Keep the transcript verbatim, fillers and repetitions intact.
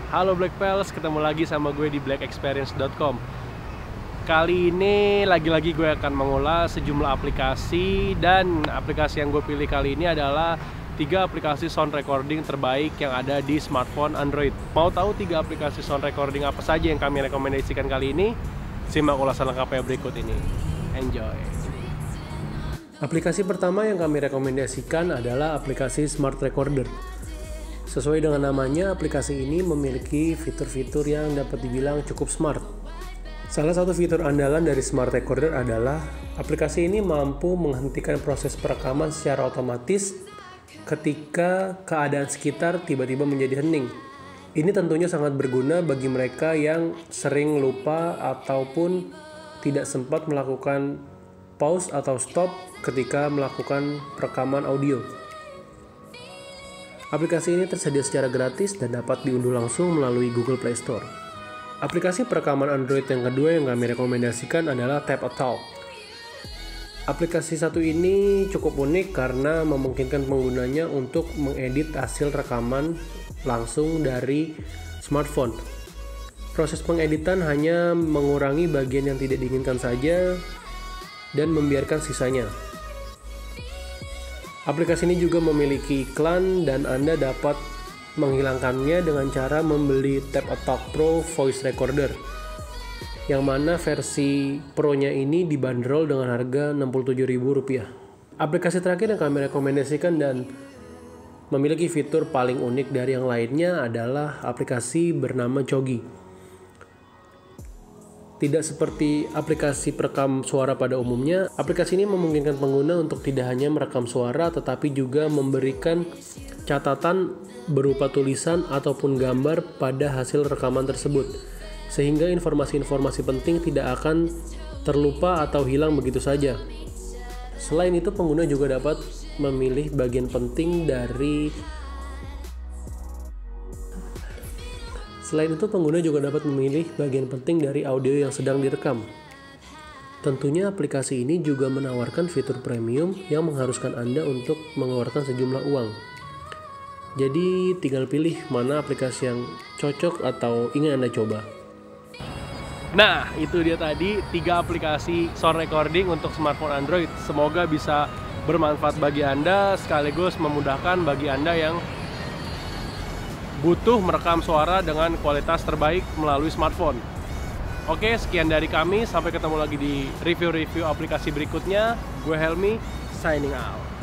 Halo Black Pals, ketemu lagi sama gue di black experience dot com. Kali ini lagi-lagi gue akan mengulas sejumlah aplikasi, dan aplikasi yang gue pilih kali ini adalah tiga aplikasi sound recording terbaik yang ada di smartphone Android. Mau tahu tiga aplikasi sound recording apa saja yang kami rekomendasikan kali ini? Simak ulasan lengkapnya berikut ini. Enjoy! Aplikasi pertama yang kami rekomendasikan adalah aplikasi Smart Recorder. Sesuai dengan namanya, aplikasi ini memiliki fitur-fitur yang dapat dibilang cukup smart. Salah satu fitur andalan dari Smart Recorder adalah aplikasi ini mampu menghentikan proses perekaman secara otomatis ketika keadaan sekitar tiba-tiba menjadi hening. Ini tentunya sangat berguna bagi mereka yang sering lupa ataupun tidak sempat melakukan pause atau stop ketika melakukan perekaman audio. Aplikasi ini tersedia secara gratis dan dapat diunduh langsung melalui Google Play Store. Aplikasi perekaman Android yang kedua yang kami rekomendasikan adalah Tap a Talk. Aplikasi satu ini cukup unik karena memungkinkan penggunanya untuk mengedit hasil rekaman langsung dari smartphone. Proses pengeditan hanya mengurangi bagian yang tidak diinginkan saja dan membiarkan sisanya. Aplikasi ini juga memiliki iklan dan Anda dapat menghilangkannya dengan cara membeli Tap a Talk Pro Voice Recorder, yang mana versi Pro-nya ini dibanderol dengan harga enam puluh tujuh ribu rupiah. Aplikasi terakhir yang kami rekomendasikan dan memiliki fitur paling unik dari yang lainnya adalah aplikasi bernama Chogi. Tidak seperti aplikasi perekam suara pada umumnya, aplikasi ini memungkinkan pengguna untuk tidak hanya merekam suara tetapi juga memberikan catatan berupa tulisan ataupun gambar pada hasil rekaman tersebut, sehingga informasi-informasi penting tidak akan terlupa atau hilang begitu saja. Selain itu, pengguna juga dapat memilih bagian penting dari Selain itu, pengguna juga dapat memilih bagian penting dari audio yang sedang direkam. Tentunya aplikasi ini juga menawarkan fitur premium yang mengharuskan Anda untuk mengeluarkan sejumlah uang. Jadi tinggal pilih mana aplikasi yang cocok atau ingin Anda coba. Nah, itu dia tadi tiga aplikasi sound recording untuk smartphone Android. Semoga bisa bermanfaat bagi Anda sekaligus memudahkan bagi Anda yang butuh merekam suara dengan kualitas terbaik melalui smartphone. Oke, sekian dari kami. Sampai ketemu lagi di review-review aplikasi berikutnya. Gue Helmi, signing out.